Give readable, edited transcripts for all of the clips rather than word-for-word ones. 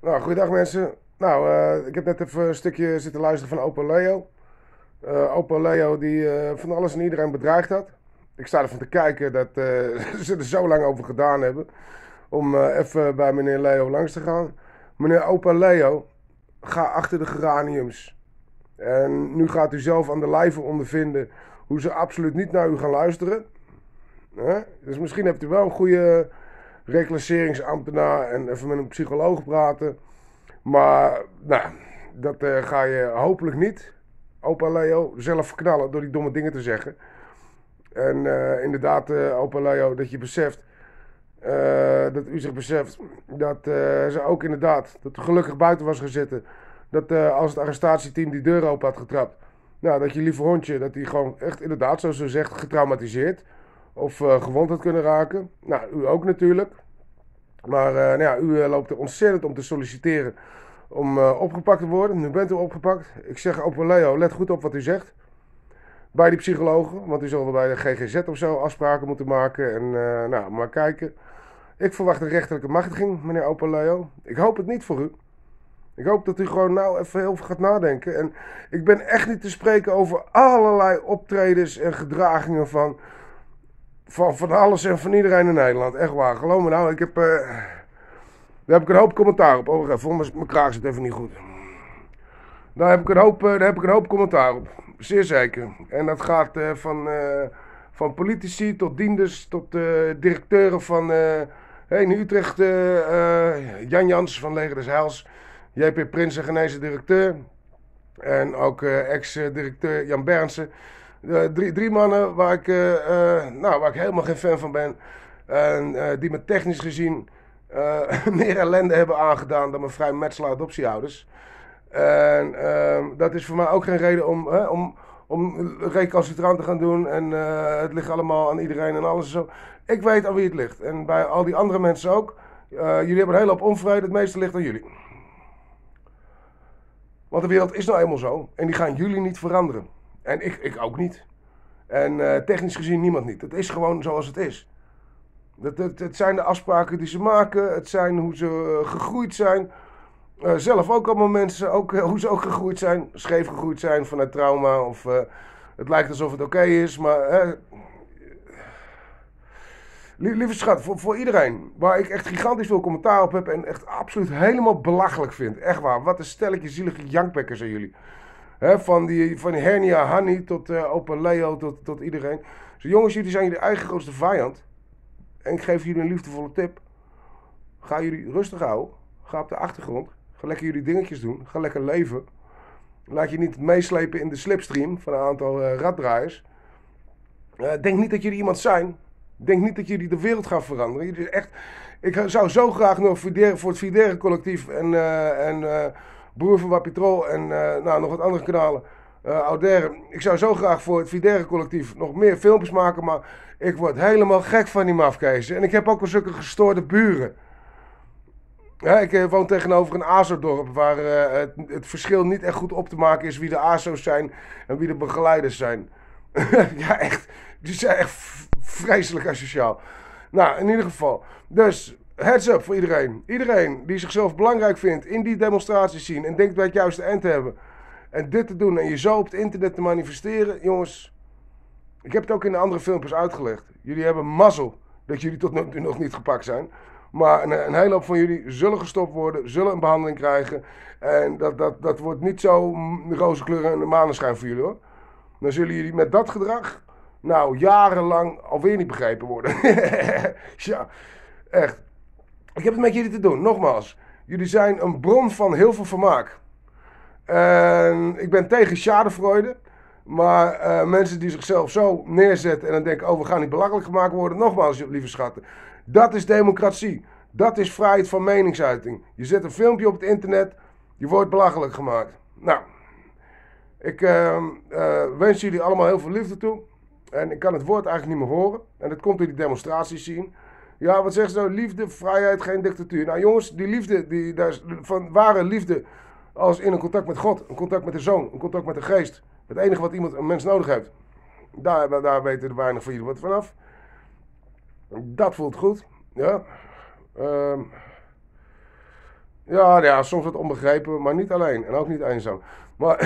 Nou, goeiedag mensen. Nou, ik heb net even een stukje zitten luisteren van Opa Leo. Opa Leo die van alles en iedereen bedreigd had. Ik sta ervan te kijken dat ze er zo lang over gedaan hebben om even bij meneer Leo langs te gaan. Meneer Opa Leo, ga achter de geraniums. En nu gaat u zelf aan de lijve ondervinden hoe ze absoluut niet naar u gaan luisteren. Dus misschien hebt u wel een goede reclasseringsambtenaar en even met een psycholoog praten. Maar nou, dat ga je hopelijk niet, opa Leo, zelf verknallen door die domme dingen te zeggen. En inderdaad, opa Leo, dat je beseft, dat u zich beseft, dat ze ook inderdaad, dat u gelukkig buiten was gezeten. Dat als het arrestatieteam die deur open had getrapt, nou, dat je lieve hondje, dat hij gewoon echt inderdaad, zoals ze zegt, getraumatiseerd of gewond had kunnen raken. Nou, u ook natuurlijk. Maar nou ja, u loopt er ontzettend om te solliciteren om opgepakt te worden. Nu bent u opgepakt. Ik zeg, opa Leo, let goed op wat u zegt. Bij die psychologen, want u zal wel bij de GGZ of zo afspraken moeten maken. En nou, maar kijken. Ik verwacht een rechterlijke machtiging, meneer opa Leo. Ik hoop het niet voor u. Ik hoop dat u gewoon nou even heel veel gaat nadenken. En ik ben echt niet te spreken over allerlei optredens en gedragingen van alles en van iedereen in Nederland. Echt waar, geloof me nou. Daar heb ik een hoop commentaar op. Oh, even, mijn kraag zit even niet goed. Daar heb ik een hoop commentaar op. Zeer zeker. En dat gaat van politici tot dienders tot directeuren van in Utrecht. Jan Jans van Leger des Heils. JP Prinsen, genezen directeur. En ook ex-directeur Jan Bernsen. Drie mannen waar ik helemaal geen fan van ben. En die me technisch gezien meer ellende hebben aangedaan dan mijn vrijmetselaar adoptieouders. En dat is voor mij ook geen reden om recalcitrant te gaan doen. En het ligt allemaal aan iedereen en alles zo. Ik weet aan wie het ligt. En bij al die andere mensen ook. Jullie hebben een hele hoop onvrede. Het meeste ligt aan jullie. Want de wereld is nou eenmaal zo. En die gaan jullie niet veranderen. En ik ook niet. En technisch gezien niemand niet. Het is gewoon zoals het is. Het zijn de afspraken die ze maken. Het zijn hoe ze gegroeid zijn. Zelf ook allemaal mensen. Ook, hoe ze ook gegroeid zijn. Scheef gegroeid zijn vanuit trauma. Of het lijkt alsof het oké is. Maar lieve schat, voor iedereen. Waar ik echt gigantisch veel commentaar op heb. En echt absoluut helemaal belachelijk vind. Echt waar. Wat een stelletje zielige jankbekken zijn jullie. Van die hernia Hanny tot opa Leo tot iedereen. Dus jongens, jullie zijn jullie eigen grootste vijand. En ik geef jullie een liefdevolle tip. Ga jullie rustig houden. Ga op de achtergrond. Ga lekker jullie dingetjes doen. Ga lekker leven. Laat je niet meeslepen in de slipstream van een aantal raddraaiers. Denk niet dat jullie iemand zijn. Denk niet dat jullie de wereld gaan veranderen. Jullie echt, ik zou zo graag nog voor het Videre collectief en Broer van Wapitrol en nou, nog wat andere kanalen. Audere. Ik zou zo graag voor het Videre collectief nog meer filmpjes maken, maar ik word helemaal gek van die mafkezen. En ik heb ook wel zulke gestoorde buren. Ja, ik woon tegenover een ASO-dorp waar het verschil niet echt goed op te maken is wie de ASO's zijn en wie de begeleiders zijn. Ja, echt. Die zijn echt vreselijk asociaal. Nou, in ieder geval. Dus, heads up voor iedereen. Iedereen die zichzelf belangrijk vindt in die demonstraties zien en denkt bij het juiste eind te hebben. En dit te doen en je zo op het internet te manifesteren. Jongens, ik heb het ook in de andere filmpjes uitgelegd. Jullie hebben mazzel dat jullie tot nu nog niet gepakt zijn. Maar een hele hoop van jullie zullen gestopt worden, zullen een behandeling krijgen. En dat wordt niet zo roze kleur en maneschijn voor jullie hoor. Dan zullen jullie met dat gedrag, nou, jarenlang alweer niet begrepen worden. Ja, echt. Ik heb het met jullie te doen, nogmaals. Jullie zijn een bron van heel veel vermaak. En ik ben tegen schadenfreude. Maar mensen die zichzelf zo neerzetten en dan denken, oh, we gaan niet belachelijk gemaakt worden. Nogmaals, lieve schatten. Dat is democratie. Dat is vrijheid van meningsuiting. Je zet een filmpje op het internet, je wordt belachelijk gemaakt. Nou, ik wens jullie allemaal heel veel liefde toe. En ik kan het woord eigenlijk niet meer horen. En dat komt door die demonstraties zien. Ja, wat zeggen ze nou? Liefde, vrijheid, geen dictatuur. Nou jongens, die liefde, daar is van ware liefde als in een contact met God, een contact met de Zoon, een contact met de Geest. Het enige wat een mens nodig heeft. Daar weten er weinig van jullie wat vanaf. Dat voelt goed. Ja. Ja, ja, soms wat onbegrepen, maar niet alleen. En ook niet eenzaam. Maar,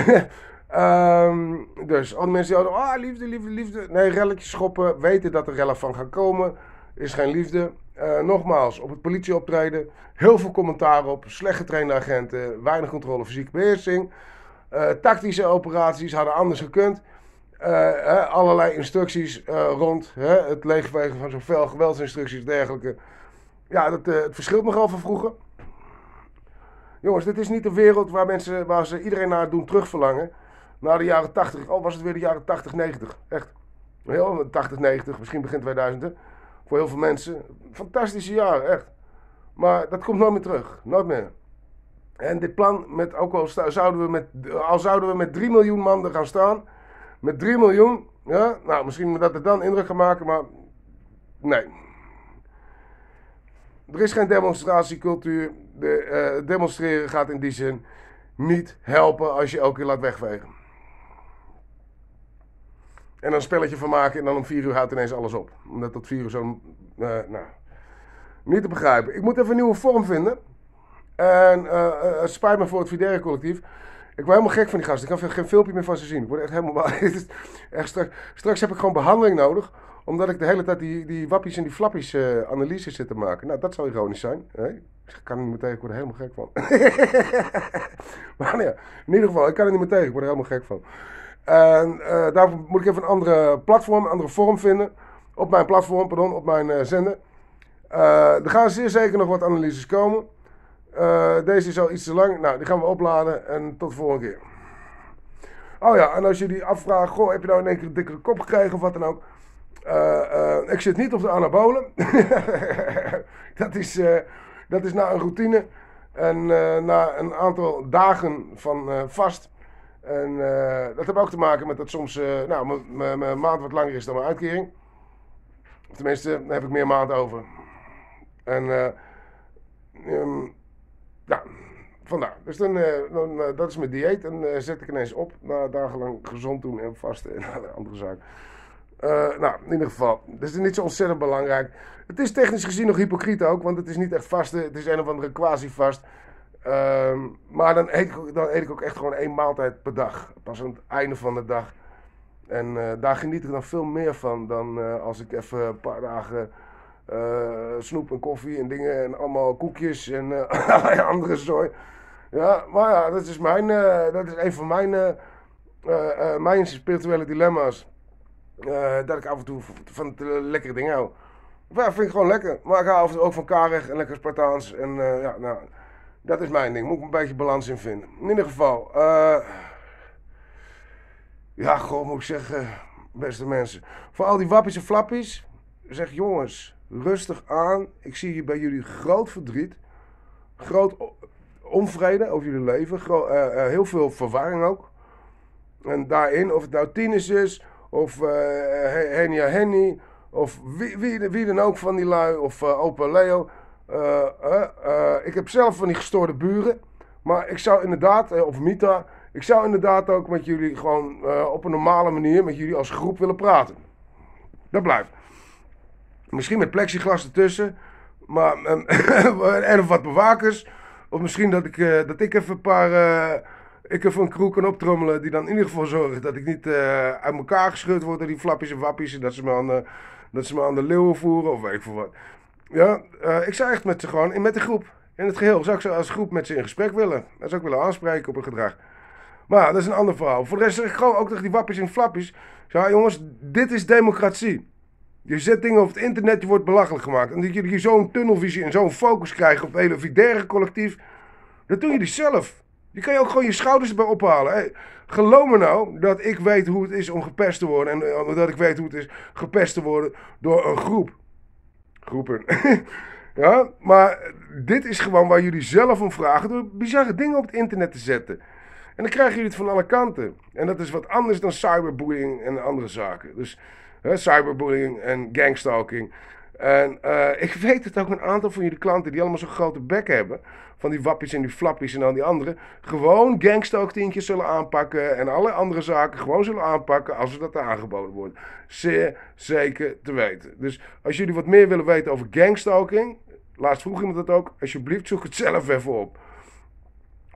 dus, alle mensen die hadden, liefde, liefde, liefde. Nee, relletjes schoppen, weten dat er rellen van gaan komen. Is geen liefde. Nogmaals, op het politieoptreden, heel veel commentaar op. Slecht getrainde agenten, weinig controle, fysieke beheersing. Tactische operaties hadden anders gekund. Allerlei instructies rond het leegvegen van zoveel geweldsinstructies en dergelijke. Ja, het verschilt nogal van vroeger. Jongens, dit is niet de wereld waar ze iedereen naar doen terugverlangen. Na de jaren 80. Oh, was het weer de jaren 80, 90. Echt. Heel 80, 90, misschien begin 2000. Hè? Voor heel veel mensen. Fantastische jaren, echt. Maar dat komt nooit meer terug. Nooit meer. En dit plan, ook al zouden we met 3 miljoen man er gaan staan. Met 3 miljoen. Ja, nou, misschien dat het dan indruk gaat maken, maar nee. Er is geen demonstratiecultuur. Demonstreren gaat in die zin niet helpen als je elke keer laat wegvegen. En dan een spelletje van maken en dan om 4 uur houdt ineens alles op. Omdat tot 4 uur zo... niet te begrijpen. Ik moet even een nieuwe vorm vinden. En het spijt me voor het Videre collectief. Ik word helemaal gek van die gasten. Ik kan geen filmpje meer van ze zien. Ik word echt helemaal... Straks heb ik gewoon behandeling nodig. Omdat ik de hele tijd die wappies en die flappies analyses zit te maken. Nou, dat zou ironisch zijn. Hè? Ik kan er niet meer tegen. Ik word er helemaal gek van. Maar nee, in ieder geval, ik kan er niet meer tegen. Ik word er helemaal gek van. En daarvoor moet ik even een andere platform, een andere vorm vinden. Op mijn platform, pardon, op mijn zender. Er gaan zeer zeker nog wat analyses komen. Deze is al iets te lang. Nou, die gaan we opladen en tot de volgende keer. Oh ja, en als je die afvraagt, goh, heb je nou in één keer een dikkere kop gekregen of wat dan ook. Ik zit niet op de anabolen. Dat is na een routine. En na een aantal dagen van vast. En dat heeft ook te maken met dat soms mijn maand wat langer is dan mijn uitkering. Of tenminste, dan heb ik meer maand over. En ja, vandaar. Dus dat is mijn dieet. En zet ik ineens op na dagenlang gezond doen en vasten en alle andere zaken. Nou, in ieder geval. Dat is niet zo ontzettend belangrijk. Het is technisch gezien nog hypocriet ook, want het is niet echt vasten. Het is een of andere quasi-vast. Maar dan eet ik ook echt gewoon 1 maaltijd per dag. Pas aan het einde van de dag. En daar geniet ik dan veel meer van dan als ik even een paar dagen snoep en koffie en dingen en allemaal koekjes en allerlei andere zooi. Ja, maar ja, dat is een van mijn spirituele dilemma's. Dat ik af en toe van het lekkere dingen hou. Ja, vind ik gewoon lekker. Maar ik hou af en toe ook van karig en lekker Spartaans. En ja, nou, dat is mijn ding. Moet ik een beetje balans in vinden. In ieder geval, ja, gewoon moet ik zeggen, beste mensen. Voor al die wappies en flappies, zeg jongens, rustig aan. Ik zie hier bij jullie groot verdriet. Groot onvrede over jullie leven. Heel veel verwarring ook. En daarin, of het nou Tinus is, of Henia Henny, of wie dan ook van die lui, of Opa Leo. Ik heb zelf van die gestoorde buren. Maar ik zou inderdaad, of Mita, ik zou inderdaad ook met jullie gewoon op een normale manier met jullie als groep willen praten. Dat blijft. Misschien met plexiglas ertussen. Maar, en of wat bewakers. Of misschien dat ik even een paar... ik even een crew kan optrommelen die dan in ieder geval zorgt dat ik niet uit elkaar geschud word door die flappies en wappies. En dat ze me aan de leeuwen voeren of weet ik veel wat. Ja, ik zou echt met de groep, in het geheel, zou ik zo als groep met ze in gesprek willen. Dat zou ik willen aanspreken op hun gedrag. Maar ja, dat is een ander verhaal. Voor de rest zeg ik gewoon ook tegen die wappies en flappies. Ja, jongens, dit is democratie. Je zet dingen op het internet, je wordt belachelijk gemaakt. En dat jullie zo'n tunnelvisie en zo'n focus krijgen op het hele Videre collectief. Dat doen jullie zelf. Je kan je ook gewoon je schouders erbij ophalen. Hey, geloof me nou dat ik weet hoe het is om gepest te worden. En dat ik weet hoe het is gepest te worden door een groep. Groepen. Ja, maar dit is gewoon waar jullie zelf om vragen. Door bizarre dingen op het internet te zetten. En dan krijgen jullie het van alle kanten. En dat is wat anders dan cyberbullying en andere zaken. Dus cyberbullying en gangstalking. En ik weet dat ook een aantal van jullie klanten die allemaal zo'n grote bek hebben. Van die wappies en die flappies en al die anderen. Gewoon gangstalktientjes zullen aanpakken. En alle andere zaken gewoon zullen aanpakken als er dat aangeboden wordt. Zeer zeker te weten. Dus als jullie wat meer willen weten over gangstalking. Laatst vroeg iemand dat ook. Alsjeblieft zoek het zelf even op.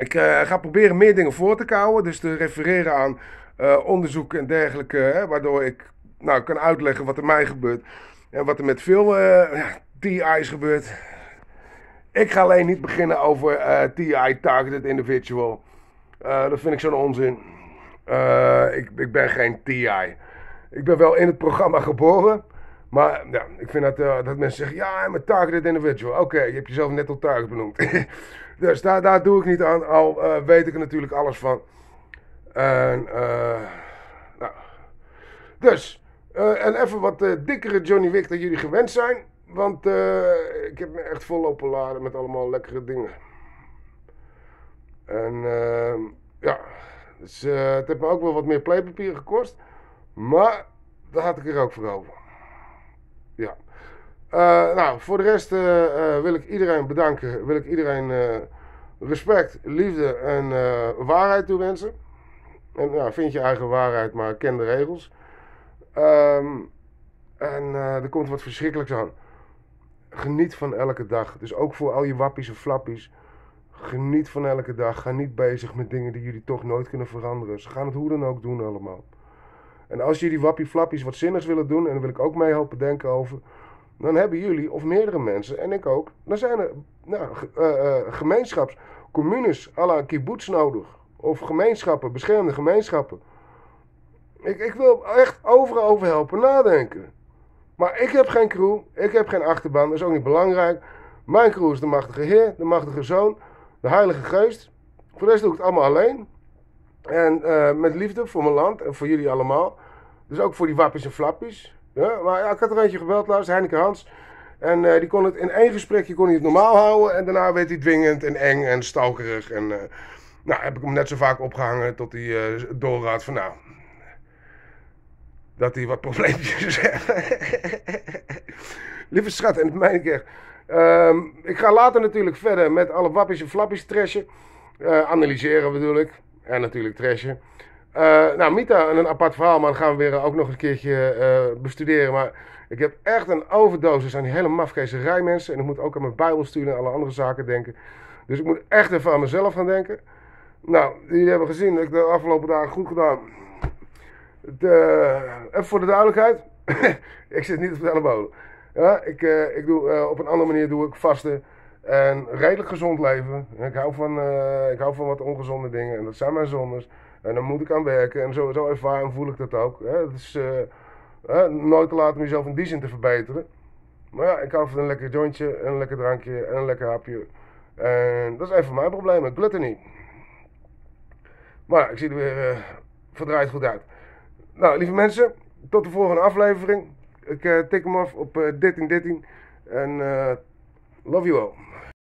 Ik ga proberen meer dingen voor te kouwen. Dus te refereren aan onderzoeken en dergelijke. Hè, waardoor ik kan uitleggen wat er mij gebeurt. En wat er met veel TI's gebeurt. Ik ga alleen niet beginnen over TI, Targeted Individual. Dat vind ik zo'n onzin. Ik ben geen TI. Ik ben wel in het programma geboren. Maar ja, ik vind dat mensen zeggen, ja, I'm a targeted individual. Oké, je hebt jezelf net al target benoemd. Dus daar doe ik niet aan, al weet ik er natuurlijk alles van. En, nou. Dus, en even wat dikkere Johnny Wick dan jullie gewend zijn. Want ik heb me echt vol lopen laden met allemaal lekkere dingen. En ja, dus, het heeft me ook wel wat meer playpapier gekost. Maar daar had ik er ook voor over. Ja. Nou, voor de rest wil ik iedereen bedanken. Wil ik iedereen respect, liefde en waarheid toewensen. En ja, vind je eigen waarheid, maar ken de regels. En er komt wat verschrikkelijks aan. Geniet van elke dag. Dus ook voor al je wappies en flappies. Geniet van elke dag. Ga niet bezig met dingen die jullie toch nooit kunnen veranderen. Ze gaan het hoe dan ook doen allemaal. En als jullie wappie flappies wat zinnigs willen doen, en daar wil ik ook mee helpen denken over, dan hebben jullie, of meerdere mensen, en ik ook, dan zijn er gemeenschaps, communes, à la kibbutz nodig. Of gemeenschappen, beschermde gemeenschappen. Ik wil echt overal over helpen nadenken. Maar ik heb geen crew, ik heb geen achterban, dat is ook niet belangrijk. Mijn crew is de machtige Heer, de machtige Zoon, de Heilige Geest. Voor de rest doe ik het allemaal alleen. En met liefde voor mijn land en voor jullie allemaal. Dus ook voor die wappies en flappies. Ja, maar ja, ik had er eentje gebeld laatst, Heineke Hans. En die kon het in één gesprekje kon hij het normaal houden. En daarna werd hij dwingend en eng en stalkerig. En nou heb ik hem net zo vaak opgehangen tot hij doorraad van nou... dat hij wat probleempjes heeft. Lieve schat, en dat meen ik echt. Ik ga later natuurlijk verder met alle wappies en flappies trashen. Analyseren bedoel ik. En natuurlijk trashen. Nou, Mita, een apart verhaal, maar dat gaan we weer ook nog een keertje bestuderen. Maar ik heb echt een overdosis aan die hele mafkeezerij mensen. En ik moet ook aan mijn bijbelstudie en alle andere zaken denken. Dus ik moet echt even aan mezelf gaan denken. Nou, jullie hebben gezien dat ik de afgelopen dagen goed gedaan. Even voor de duidelijkheid. Ik zit niet op de ellebogen. Ja, ik doe, op een andere manier doe ik vasten. En redelijk gezond leven. Ik hou van wat ongezonde dingen. En dat zijn mijn zondes. En dan moet ik aan werken. En zo ervaar en voel ik dat ook. Het is nooit te laat om jezelf in die zin te verbeteren. Maar ja, ik hou van een lekker jointje. En een lekker drankje. En een lekker hapje. En dat is even mijn probleem. Gluttony. Maar ik zie er weer verdraaid goed uit. Nou, lieve mensen. Tot de volgende aflevering. Ik tik hem af op 1313. En love you all.